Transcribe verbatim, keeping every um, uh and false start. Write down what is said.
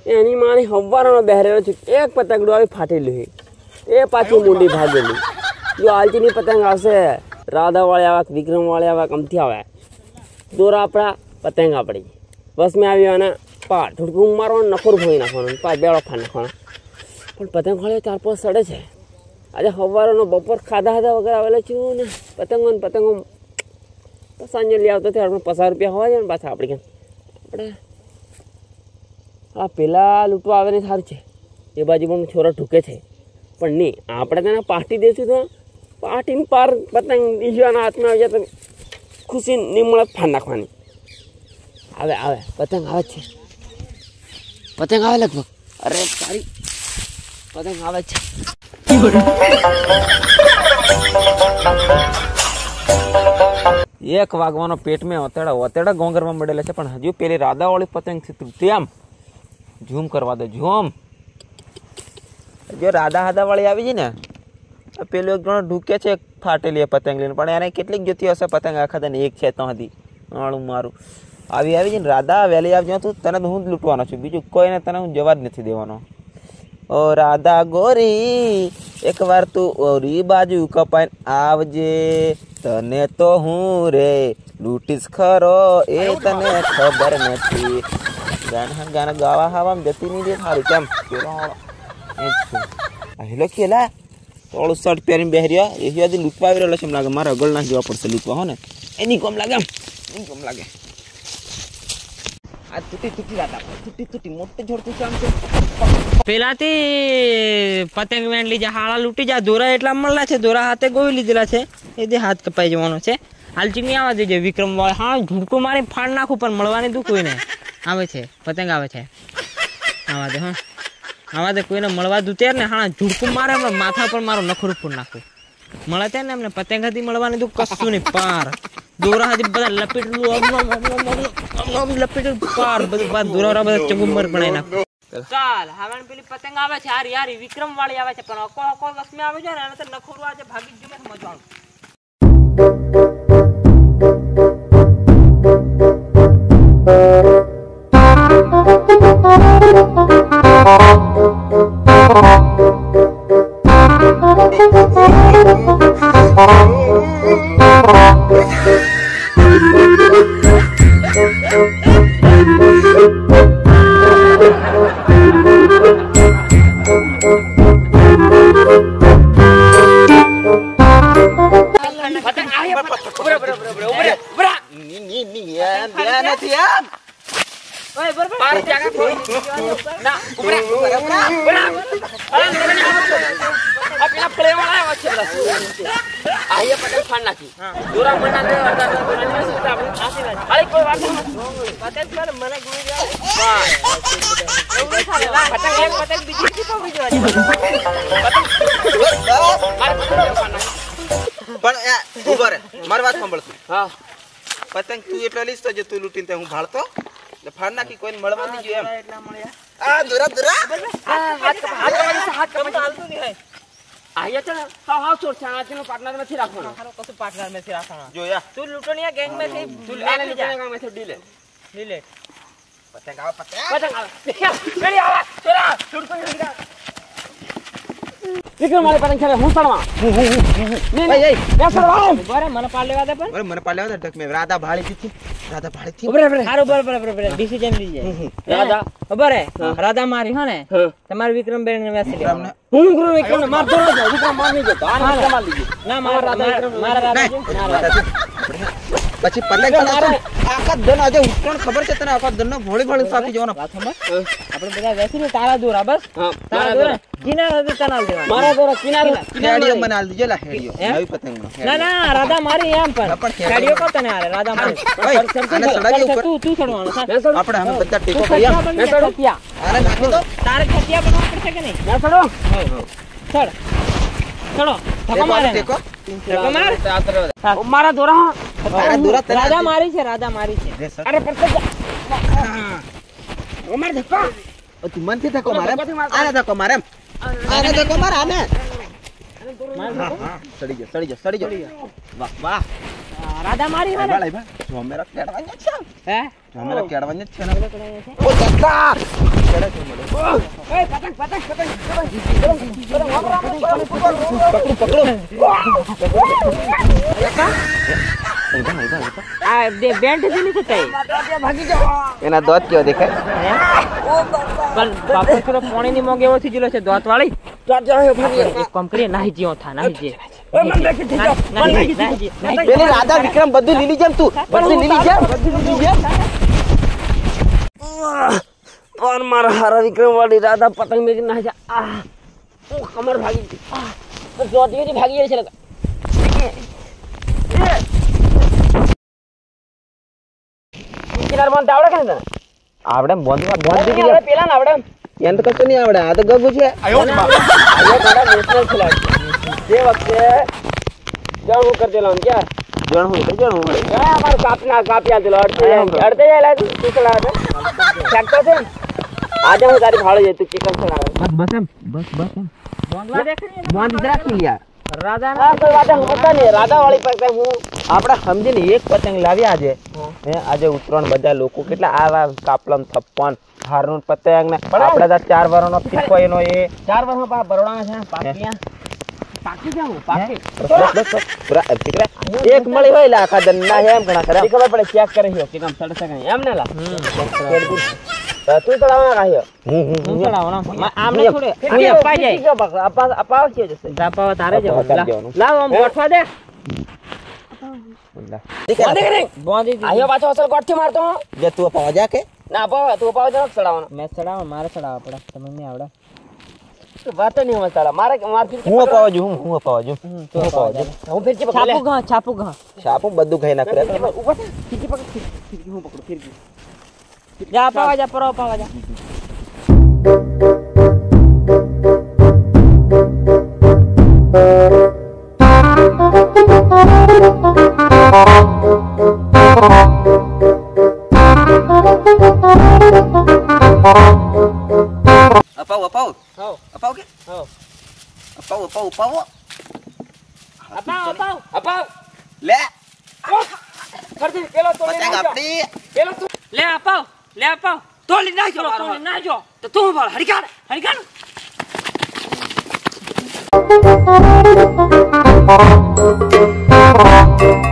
એની માની હવારનો બેહરેલો છે એક પતંગડો આવી ફાટેલું છે એ પાછી મુંડી ભાગેલી જો આલચીની પતંગ આવશે રાધા વાળે આવા વિક્રમ વાળે આવા કમથી આવે દોરા આપણા પતંગ આપણી બસ મેં આવી અને પા ઢુડકું મારવાનું નફોર ભોઈ નાખવાનું પા બેડો ફાડ નાખવાનો પણ પતંગ વાળે ચાર પાંચ સડે છે આજે સવારનો બપોર ખાધા ખાધા વગર આવેલા છું ને પતંગો ને પતંગો સાંજે લઈ આવતો થયો આપણે પચાસ રૂપિયા હોવા જાય ને પાછા આપણે કેમ આપણે આ પેલા લૂંટવા આવે ને સારું છે એ બાજુ પણ છોરા ઢૂકે છે પણ નહીં આપણે તેને પાર્ટી દઈશું તો પાર્ટીની પાર પતંગ ઈશ્વરના હાથમાં આવી જાય તો ખુશી નિમળે ફાન નાખવાની આવે આવે પતંગ આવે છે પતંગ આવે લગભગ અરે સારી પતંગ આવે છે એક વાગવાનો પેટ મેં ઓતેડા ઓતેડા ગોંગરમાં મળેલા છે પણ હજુ પેલી રાધાવાળી પતંગ છે તૂટતી આમ ઝૂમ કરવા દે ઝૂમ જો રાધા હાધા વાળી આવી છે ને પેલું એક જણો ઢૂકે છે ફાટેલી પતંગ લઈને પણ એને કેટલીક જોતી હશે પતંગ આખા ને એક છે તો હતી મારું મારું આવી આવી છે ને રાધા વહેલી આવજો તું તને હું જ લૂંટવાનો છું બીજું કોઈને તને હું જવા જ નથી દેવાનો ઓ રાધા ગોરી એકવાર તું ઓરી બાજુ કપાઈને આવજે તને તો હું રે લૂંટીશ ખરો એ તને ખબર નથી ગાના ગાના ગાવા હાવામાં જતી નહીં દે સારું કેમ હેલો કેલા થોડું શર્ટ પહેરીને બેસી રહ્યા એ હજી લૂંટવા આવી રહેલો છે એમ લાગે મારે અગળ ના જવા પડશે લૂંટવા હો ને એની કોમ લાગે એમ એની કોમ લાગે આ તૂટી તૂટી રાતા તૂટી તૂટી મોટું જોડતું છે આમ છે પેલાથી પતંગ વેણ લીધા હાળા લૂંટી જા દોરા એટલા મળલા છે દોરા હાથે ગોવી લીધેલા છે એ દે હાથ કપાઈ જવાનો છે હાલ ચીની આવવા દેજે વિક્રમ વાળા હા ઝૂડકું મારી ફાડ નાખું પણ મળવાની તું કોઈને આવે છે પતંગ આવે છે આવા દે હા આવા દે કોઈને મળવા દઉં ત્યારે ને હા ઝૂડકું મારે એમને માથા પર મારો નખરું ફૂડ નાખું મળે છે ને એમને પતંગ હતી મળવાની તું કશું નહીં પાર દોરા હજી બધા લપેટેલું લપેટેલું પાર બધું દોરા બધા ચગુમર બનાવી નાખું ચાલ હવે પેલી પતંગ આવે છે યાર યાર વિક્રમ વાળી આવે છે પણ અકો અકો લક્ષ્મી આવે છે ને એને તો નખરું આજે ભાગી જ જમે મજા પતંગ તું એટલો લીસ તો જે તું લૂટીને હું ભાળતો એટલે ફાડ નાખી કોઈને મળવા નહીં જોઈએ એમ એટલા મળ્યા આ દુરા દુરા હાથ હાથ હાથ કમ ચાલતું નહીં હોય આયા છે હાવ હાવ છોડ છાણા તેનો પાર્ટનર નથી રાખવાનો ખારો કશું પાર્ટનર નથી રાખવાનો જોયા તું લૂટોનિયા ગેંગ મે થી તું આને લૂટોનિયા ગેંગ મે થી ડીલે ડીલે પતંગ આવ પતંગ પતંગ આવ મેરી આવા છોરા છોડ કોઈ નહીં વિક્રમ મારે પતંગ છે હું સડવા નહીં એ એ સડવા બરે મને પાડ લેવા દે પણ બરે મને પાડ લેવા દે ઢક મે રાધા ભાળી થી રાધા ભાળી થી બરે બરે હારો બરે બરે બરે ડિસિઝન લીજે રાધા બરે રાધા મારી હો ને તમાર વિક્રમ બેન ને મેસેજ હું ગુરુ વિક્રમ માર દો વિક્રમ માર નહીં જતો આ રાધા માર લીજે ના માર રાધા મારા રાધા પછી પતંગ ચલાવતો આખા દન આજે ઉઠણ ખબર છે તને આખા દન ભોળી ભોળી સાથી જવાનો પાછો આપણે બધા બેસીને તારા દોરા બસ તારા દોરા કિનાર હતી તનાલ દેવા મારા દોરા કિનાર હેડિયો મને આલ દીજે લા હેડિયો નવી પતંગ ના ના રાધા મારી એમ પણ હેડિયો કો તને આલે રાધા મારી આને સડાવી ઉપર તું તું સડવાનો આપણે અમે બધા ટેકો કર્યા મે સડો આને નાખી દો તારે ખટિયા બનવા પડશે કે નહીં મે સડો સડ સડો ધક્કો મારે ટેકો ધક્કો માર ઓ મારા દોરા તારા દોરા રાધા મારી છે રાધા મારી છે અરે પડશે ઓ માર ધક્કો ઓ તું મન થી ધક્કો મારે આને ધક્કો મારે આને ધક્કો માર આને સડી ગયો સડી ગયો સડી ગયો વાહ વાહ રાધા મારી હે ભાઈ ભાઈ જો મેરા કેડવાને છે હે જો મેરા કેડવાને છે ને ઓ જતા કેડે છે મને ઓય પતંગ પતંગ પતંગ પકડો પકડો આ દે બેન્ટ દીની છે તઈ ભાગી જાઓ એના દોત કેવો દેખાય હે ઓ પણ બાપુ થોડો પાણી ની મોગે ઓથી જલો છે દોત વાળી દોત જાઓ ભાગી એક કામ કરીએ નાહી જીઓ થા નાહી જે ઓય મન દેખી જો નાહી નાહી પેલી રાધા વિક્રમ બધું લીલી જેમ તું બધું લીલી જેમ બધું લીલી જેમ और मारा हरा विक्रम वाली राधा पतंग में ना जा आ ओ कमर भागी आ तो जोती जी भागी છે લગા કિનાર માં આવડે કે ને આવડે બોંધી બોંધી કે પેલા ના આવડે એમ તો કશું નહીં આવડે આ તો ગગુ છે આયો બડા નેશનલ ખેલાડી જે વખતે જાણું કર દેલો क्या જાણું કે જાણું આ અમાર કાપના કાપ્યા દેલો અડતે અડતે જાય તું ચલા દે ફેક્ટર છે આજે હું તારી ભાડે જઈ તું ચિકન ચડાવે બસ બસ એમ બસ બસ એમ બોંગલા દેખ રહી है બોંધી જરાક નહીં યાર રાધા ના કોઈ વાત હોતા નહીં રાધા વાળી પતંગ હું આપણે સમજીને એક પતંગ લાવ્યા આજે હે આજે ઉત્તરાયણ બધા લોકો કેટલા આવા કાપલમ થપ્પન હારનું પતંગ ને આપણે તો ચાર વારનો ફીકો એનો એ ચાર વર્ષ પા બરોડા છે પાકિયા પાકી જાવ પાકી પૂરા ઠીકરા એક મળી હોય લા આખા દન્ના હે એમ ઘણા ખરા ખબર પડે ચેક કરી હો કે કામ સડ સકે એમ ને લા તું ચડાવવા રાહ્યો હું હું હું ચડાવવાનો આમને છોડે હું અપાઈ જાય અપા અપાવ છે જશે અપાવ તારે જ લાવ આમ ગોઠવા દે બોંધી આયો પાછો અસલ ગોઠથી મારતો જે તું પાવા જા કે ના અપાવ તું અપાવ જ ચડાવવાનો મે ચડાવ મારે ચડાવવા પડે તમને નહીં આવડે વાત નહીં સમજ તારા મારે માર ફિર હું પાવા જો હું હું પાવા જો તું પાવા જો હું ફિર છાપુ ગા છાપુ ગા છાપું બધું ખાઈ ના કરે ઉપર ફિરકી પકડ ફિરકી હું પકડું ફિરકી જા પાવા જા પરો પાવા જા અપાવ અપાવ હાઉ અપાવ કે હાઉ અપાવ અપાવ અપાવ અપાવ અપાવ અપાવ લે ફરતી પેલો તો પતંગ આપડી પેલો તું લે અપાવ લે અપાવ તોલી નાખજો તોલી નાખજો તો તું બોલ હરિકાડ હરિકાડ